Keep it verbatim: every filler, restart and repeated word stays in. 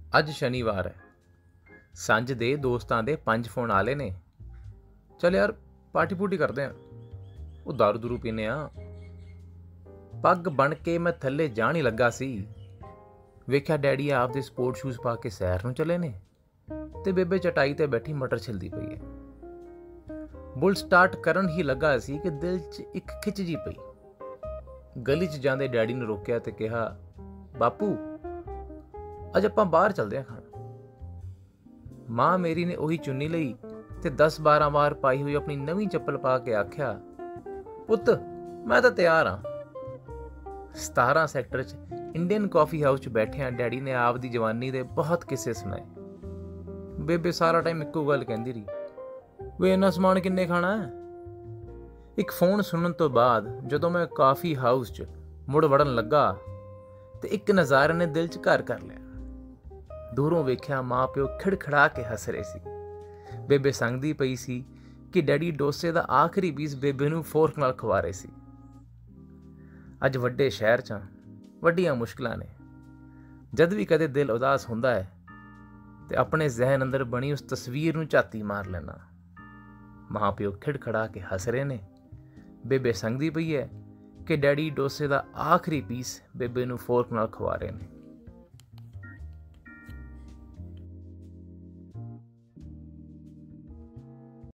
ਅੱਜ ਸ਼ਨੀਵਾਰ ਹੈ। ਸੰਜ ਦੇ ਦੋਸਤਾਂ ਦੇ ਪੰਜ ਫੋਨ ਆਲੇ ਨੇ। ਚੱਲ ਯਾਰ ਪਾਰਟੀ ਪੂਟੀ ਕਰਦੇ ਆ। ਉਹ ਦਾਰੂ ਦੂਰੂ ਪੀਨੇ ਆ। ਪੱਗ ਬਣ ਕੇ ਮੈਂ ਥੱਲੇ ਜਾਣ ਹੀ ਲੱਗਾ ਸੀ, ਵੇਖਿਆ ਡੈਡੀ ਆਪਦੇ ਸਪੋਰਟ ਸ਼ੂਜ਼ ਪਾ ਕੇ ਸੈਰ ਨੂੰ ਚਲੇ ਨੇ ਤੇ ਬੇਬੇ ਚਟਾਈ ਤੇ ਬੈਠੀ ਮਟਰ ਛਿਲਦੀ ਪਈ ਹੈ। ਬੁੱਲ ਸਟਾਰਟ ਕਰਨ ਹੀ ਲੱਗਾ ਸੀ ਕਿ ਦਿਲ 'ਚ ਇੱਕ ਖਿੱਚ ਜੀ ਪਈ। ਗਲੀ 'ਚ ਜਾਂਦੇ ਡੈਡੀ ਨੂੰ ਰੋਕਿਆ ਤੇ ਕਿਹਾ, ਬਾਪੂ ਅੱਜ ਆਪਾਂ ਬਾਹਰ ਚੱਲਦੇ ਆ ਖਾਣ। ਮਾਂ ਮੇਰੀ ਨੇ ਉਹੀ ਚੁੰਨੀ ਲਈ ਤੇ ਦਸ ਬਾਰਾਂ ਵਾਰ ਪਾਈ ਹੋਈ ਆਪਣੀ ਨਵੀਂ ਚੱਪਲ ਪਾ ਕੇ ਆਖਿਆ, ਪੁੱਤ ਮੈਂ ਤਾਂ ਤਿਆਰ ਹਾਂ। ਸਤਾਰਾਂ ਸੈਕਟਰ 'ਚ ਇੰਡੀਅਨ ਕਾਫੀ ਹਾਊਸ 'ਚ ਬੈਠਿਆਂ ਡੈਡੀ ਨੇ ਆਪ ਦੀ ਜਵਾਨੀ ਦੇ ਬਹੁਤ ਕਿੱਸੇ ਸੁਣਾਏ। ਬੇਬੇ ਸਾਰਾ ਟਾਈਮ ਇੱਕੋ ਗੱਲ ਕਹਿੰਦੀ ਰਹੀ, ਵੇ ਇੰਨਾ ਸਮਾਨ ਕਿੰਨੇ ਖਾਣਾ ਹੈ। ਇੱਕ ਫੋਨ ਸੁਣਨ ਤੋਂ ਬਾਅਦ ਜਦੋਂ ਮੈਂ ਕਾਫੀ ਹਾਊਸ 'ਚ ਮੁੜ ਵੜਨ ਲੱਗਾ ਤੇ ਇੱਕ ਨਜ਼ਾਰੇ ਨੇ ਦਿਲ 'ਚ ਘਰ ਕਰ ਲਿਆ। ਦੂਰੋਂ ਵੇਖਿਆ ਮਾਂ ਪਿਓ ਖਿੜਖੜਾ ਕੇ ਹੱਸ ਰਹੇ ਸੀ। ਬੇਬੇ ਸੰਗਦੀ ਪਈ ਸੀ ਕਿ ਡੈਡੀ ਡੋਸੇ ਦਾ ਆਖਰੀ ਪੀਸ ਬੇਬੇ ਨੂੰ ਫੋਰਕ ਨਾਲ ਖਵਾ ਰਹੇ ਸੀ। ਅੱਜ ਵੱਡੇ ਸ਼ਹਿਰ 'ਚ ਵੱਡੀਆਂ ਮੁਸ਼ਕਿਲਾਂ ਨੇ। ਜਦ ਵੀ ਕਦੇ ਦਿਲ ਉਦਾਸ ਹੁੰਦਾ ਹੈ ਤੇ ਆਪਣੇ ਜ਼ਹਿਨ ਅੰਦਰ ਬਣੀ ਉਸ ਤਸਵੀਰ ਨੂੰ ਝਾਤੀ ਮਾਰ ਲੈਣਾ। ਮਾਂ ਪਿਓ ਖਿੜਖੜਾ ਕੇ ਹੱਸ ਰਹੇ ਨੇ। ਬੇਬੇ ਸੰਗਦੀ ਪਈ ਹੈ ਕਿ ਡੈਡੀ ਡੋਸੇ ਦਾ ਆਖਰੀ ਪੀਸ ਬੇਬੇ ਨੂੰ ਫੋਰਕ ਨਾਲ ਖਵਾ ਰਹੇ ਨੇ।